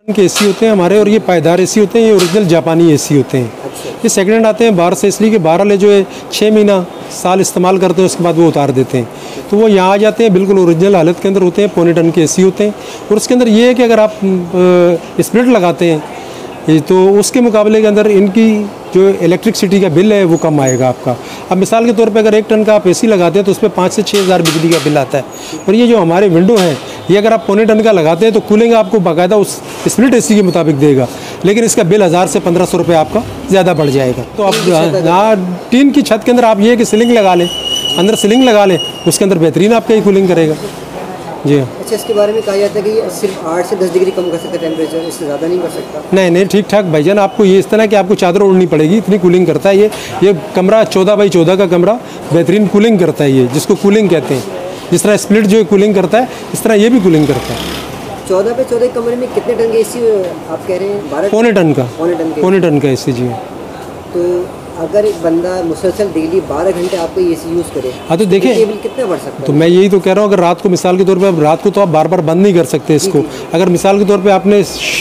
के एसी होते हैं हमारे, और ये पायदार एसी होते हैं, ये ओरिजिनल जापानी एसी होते हैं। ये सेकंड हैंड आते हैं बाहर से, इसलिए कि बाहर वाले जो है 6 महीना साल इस्तेमाल करते हैं, उसके बाद वो उतार देते हैं। तो वो यहाँ आ जाते हैं, बिल्कुल ओरिजिनल हालत के अंदर होते हैं, पौने टन के एसी होते हैं। और उसके अंदर ये है कि अगर आप स्प्लिट लगाते हैं तो उसके मुकाबले के अंदर इनकी जो इलेक्ट्रिसिटी का बिल है वो कम आएगा आपका। अब मिसाल के तौर पे अगर 1 टन का आप एसी लगाते हैं तो उस पर 5 से 6 हज़ार बिजली का बिल आता है। और ये जो हमारे विंडो हैं, ये अगर आप पौने टन का लगाते हैं तो कूलिंग आपको बाकायदा उस स्प्लिट एसी के मुताबिक देगा, लेकिन इसका बिल 1000 से 1500 रुपये आपका ज़्यादा बढ़ जाएगा। तो आप हाँ, टीन की छत के अंदर आप ये कि सीलिंग लगा लें, अंदर सीलिंग लगा लें, उसके अंदर बेहतरीन आपका ही कूलिंग करेगा। जी हाँ। अच्छा, इसके बारे में कहा जाता है कि ये सिर्फ 8 से 10 डिग्री कम कर सकता है टेम्परेचर, इससे ज़्यादा नहीं कर सकता। नहीं, ठीक ठाक भाईजान, आपको ये इस तरह कि आपको चादर ओढ़नी पड़ेगी, इतनी कूलिंग करता है ये कमरा 14 बाई 14 का कमरा बेहतरीन कूलिंग करता है, ये जिसको कूलिंग कहते हैं। जिस तरह स्प्लिट जो कूलिंग करता है, इस तरह ये भी कूलिंग करता है। 14 बाई 14 कमरे में कितने टन का एसी आप कह रहे हैं? 12 पौने टन का। पौने टन का एसी जी। तो अगर एक बंदा मुसलसल डेली 12 घंटे आपको एसी यूज़ करे, हाँ तो देखिए बिल कितना बढ़ सकता है? तो मैं यही तो कह रहा हूँ, अगर रात को मिसाल के तौर पे, अब रात को तो आप बार बार बंद नहीं कर सकते इसको। अगर मिसाल के तौर पे आपने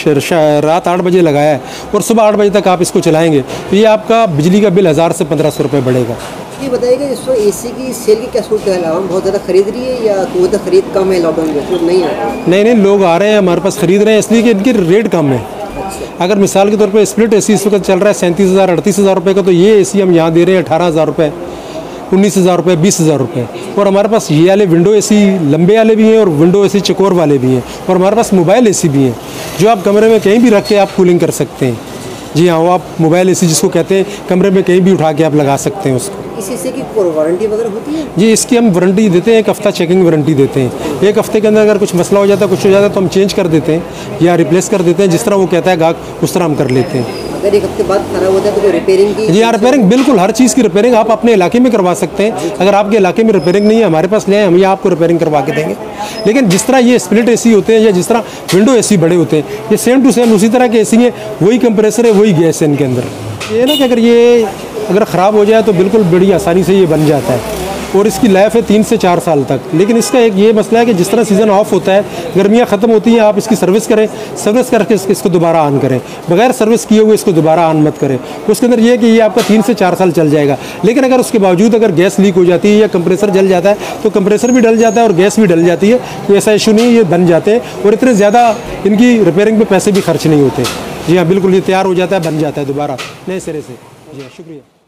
रात 8 बजे लगाया है और सुबह 8 बजे तक आप इसको चलाएंगे तो ये आपका बिजली का बिल 1000 से 1500 रुपये बढ़ेगा। ये बताइएगा, इस वक्त एसी की सेल की क्या सूरत है? आवाम बहुत ज़्यादा खरीद रही है या तो खरीद कम है लॉकडाउन में, लोग नहीं आ रहे? नहीं, लोग आ रहे हैं हमारे पास, खरीद रहे हैं, इसलिए कि इनकी रेट कम है। अगर मिसाल के तौर पे स्प्लिट एसी इस वक्त चल रहा है 37,000 38,000 रुपये का, तो ये एसी हम यहाँ दे रहे हैं 18,000 रुपये, 19,000 रुपये, 20,000 रुपये। और हमारे पास ये वाले विंडो एसी लंबे वाले भी हैं और विंडो एसी चकोर वाले भी हैं, और हमारे पास मोबाइल एसी भी हैं जो आप कमरे में कहीं भी रख के आप कूलिंग कर सकते हैं। जी हाँ, वो आप मोबाइल एसी जिसको कहते हैं, कमरे में कहीं भी उठा के आप लगा सकते हैं उसको। इस एसी की वारंटी वगैरह होती है? जी, इसकी हम वारंटी देते हैं, 1 हफ्ता चेकिंग वारंटी देते हैं। 1 हफ्ते के अंदर अगर कुछ मसला हो जाता है, कुछ हो जाता है, तो हम चेंज कर देते हैं या रिप्लेस कर देते हैं। जिस तरह वो कहता है गाहक, उस तरह हम कर लेते हैं। अगर 1 हफ्ते बाद खराब होता है तो रिपेयरिंग की? जी हाँ, रिपेयरिंग बिल्कुल, हर चीज़ की रिपेयरिंग आप अपने इलाके में करवा सकते हैं। अगर आपके इलाके में रिपेयरिंग नहीं है, हमारे पास ले आए, हम ये आपको रिपेयरिंग करवा के देंगे। लेकिन जिस तरह ये स्प्लिट एसी होते हैं या जिस तरह विंडो एसी बड़े होते हैं, ये सेम टू सेम उसी तरह के एसी हैं, वही कंप्रेसर है, वही गैस है इनके अंदर। ये ना कि अगर ख़राब हो जाए तो बिल्कुल बड़ी आसानी से ये बन जाता है, और इसकी लाइफ है 3 से 4 साल तक। लेकिन इसका एक ये मसला है कि जिस तरह सीज़न ऑफ होता है, गर्मियाँ ख़त्म होती हैं, आप इसकी सर्विस करें, सर्विस करके इसको दोबारा ऑन करें, बगैर सर्विस किए हुए इसको दोबारा ऑन मत करें। उसके अंदर ये है कि ये आपका 3 से 4 साल चल जाएगा। लेकिन अगर उसके बावजूद अगर गैस लीक हो जाती है या कंप्रेसर जल जाता है, तो कंप्रेसर भी डल जाता है और गैस भी डल जाती है, तो ऐसा इशू नहीं है, ये बन जाते हैं और इतने ज़्यादा इनकी रिपेयरिंग पे पैसे भी खर्च नहीं होते। जी हाँ, बिल्कुल, ये तैयार हो जाता है, बन जाता है दोबारा नए सिरे से। जी हाँ, शुक्रिया।